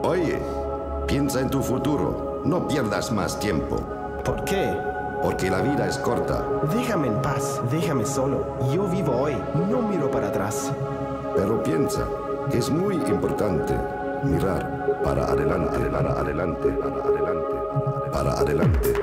Oye, piensa en tu futuro. No pierdas más tiempo. ¿Por qué? Porque la vida es corta. Déjame en paz, déjame solo. Yo vivo hoy, no miro para atrás. Pero piensa que es muy importante mirar para adelante, para adelante, para adelante, para adelante.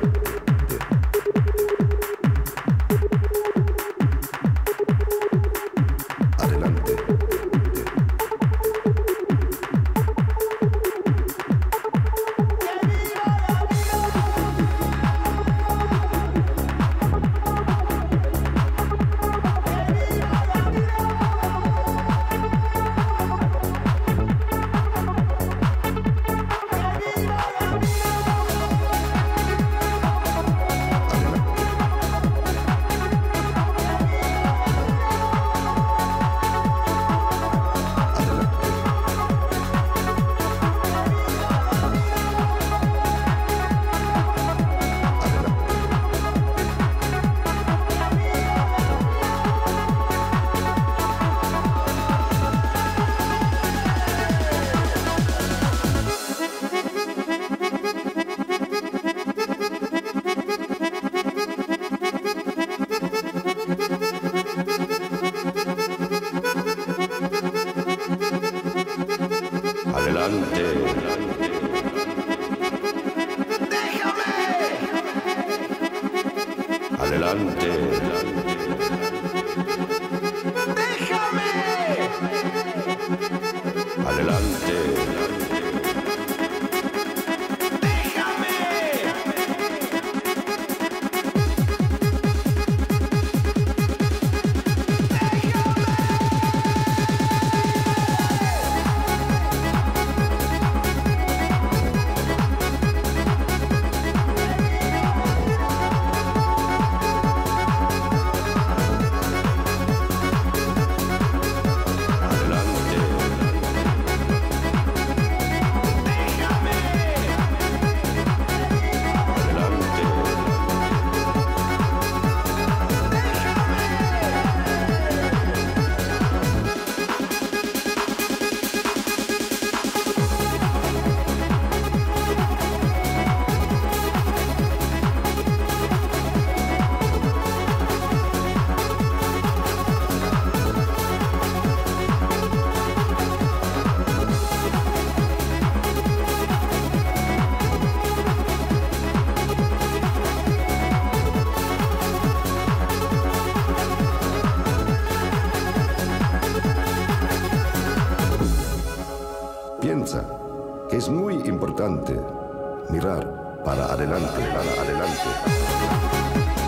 Adelante. ¡Déjame! Adelante. ¡Déjame! Adelante. Piensa que es muy importante mirar para adelante, para adelante.